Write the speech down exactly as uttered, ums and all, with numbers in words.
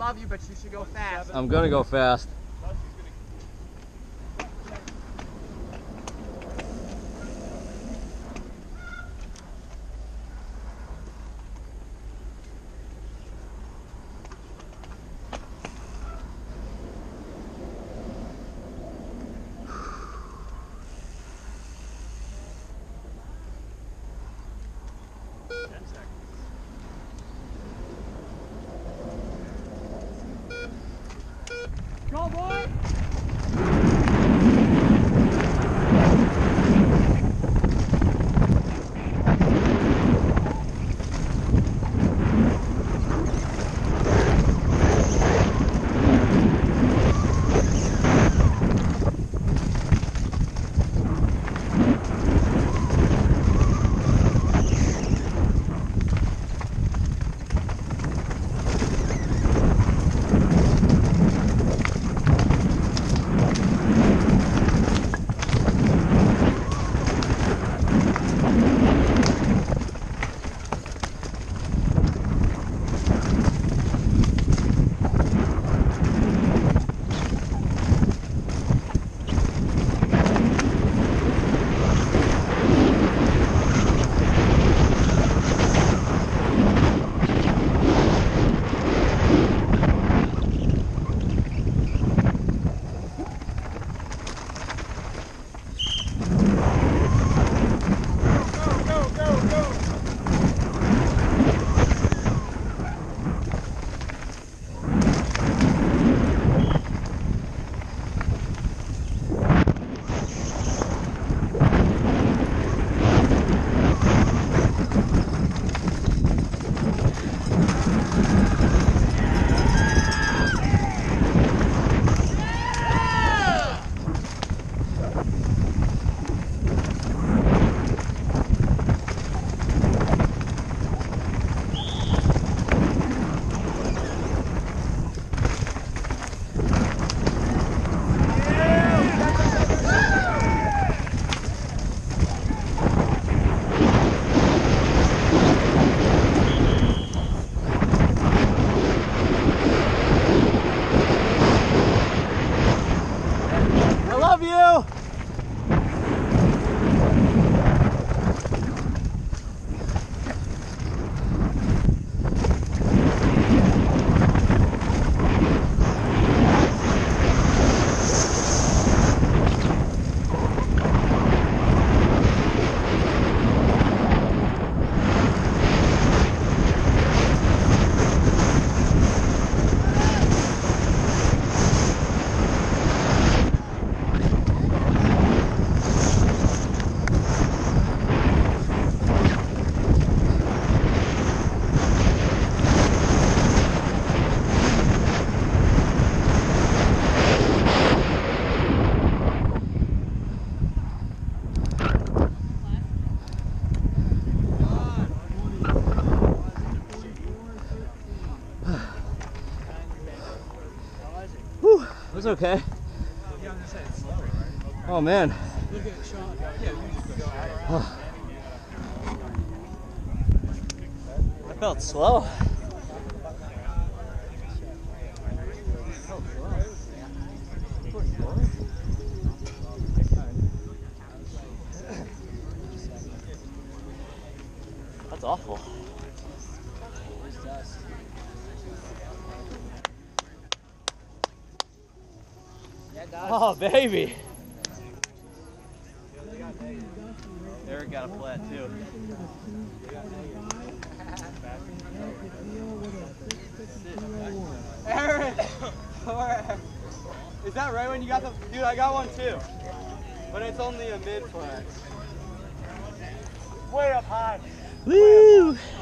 love you, but you should go fast. I'm gonna go fast. Go, boy! It was okay. Oh man. Oh. I felt slow. That's awful. Oh, baby. Eric got a flat, too. Eric! Is that right when you got the... Dude, I got one, too. But it's only a mid-flat. Way up high. Woo!